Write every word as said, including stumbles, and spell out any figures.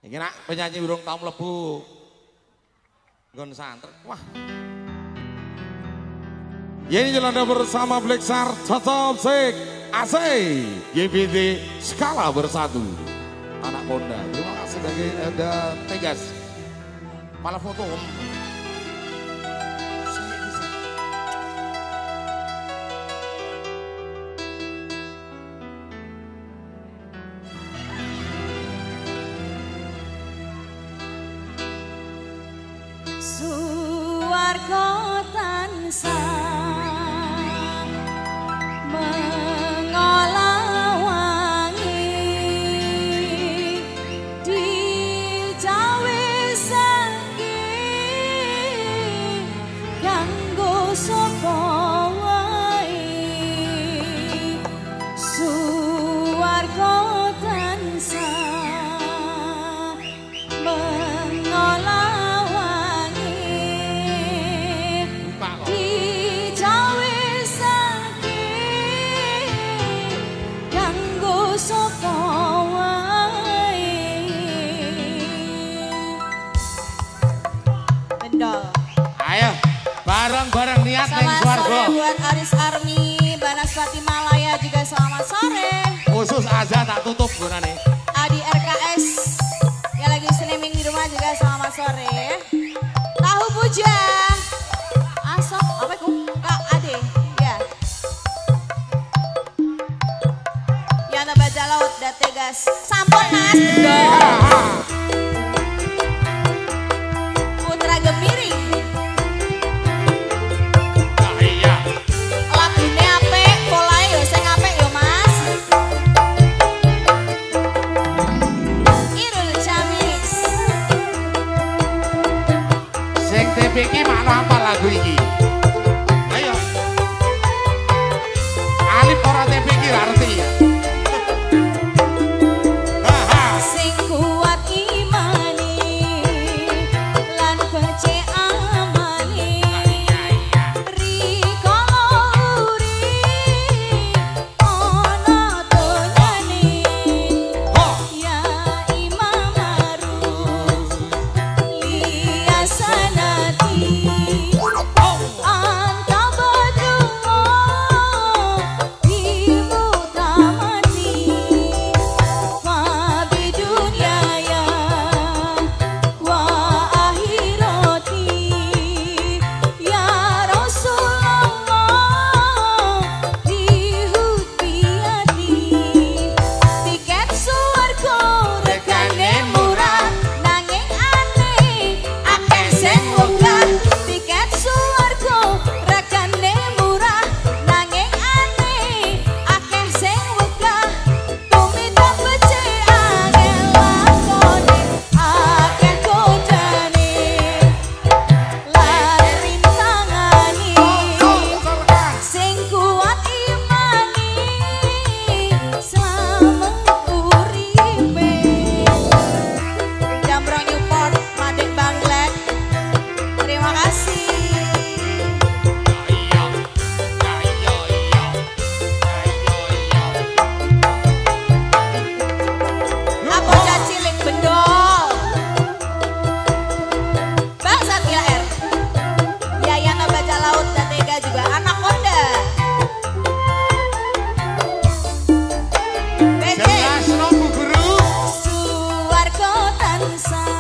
Iki nak penyanyi urung tau mlebu. Nggon santri. Wah. Ini jalan bersama Black Star Total Sik Asik G B D Skala Bersatu anak Honda. Terima kasih lagi ada Tegas. Malah foto om. Suwarga tansah mengolah wangi dicawe sangi kanggo sapa wae. Suwarga tansah mengolah ayo bareng-bareng niat neng swarga. Buat Aris Army, Banaspati Malaya juga selamat sore. Khusus aja tak tutup gunane. Adi R K S yang lagi streaming di rumah juga selamat sore. Tahu Puja, Asok, apa ku? Kak Ade, ya. Yana Baja Laut dan Tegas, sampun mas. Putra Gemiring. T V K makna apa lagu ini? Ayo Alif ora T V K arti ya. Sing kuat imani lan becik amani rikala urip ana donyane ya Imam Maruf liasana juga anak Honda. Jelas nopo guru. Suwarga tansah